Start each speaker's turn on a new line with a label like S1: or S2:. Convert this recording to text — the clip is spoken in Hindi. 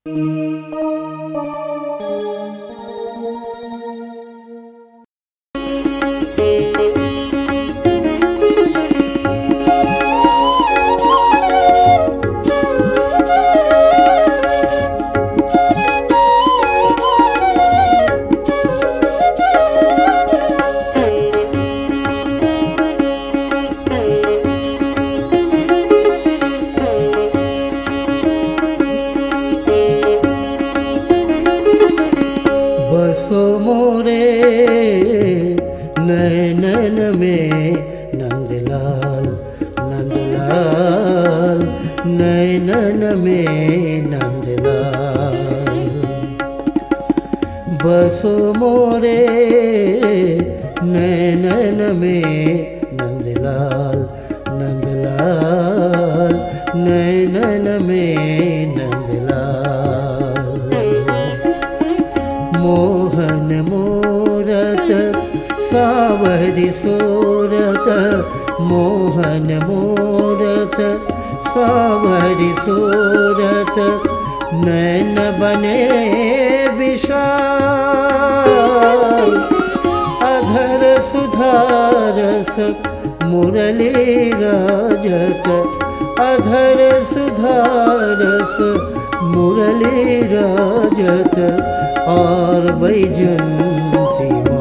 S1: बसो मोरे नैनन में नंदलाल नंदलाल, नैनन में नंदलाल। बसो मोरे नैनन में नंदलाल नंदलाल, नैनन में नंदलाल। मोहन मूरत सावरी सूरत, मोहन मूरत सावरी सूरत, नैन बने विशाल। अधर सुधारस मुरली राजत, अधर सुधारस मुरली राजत, और वैजंती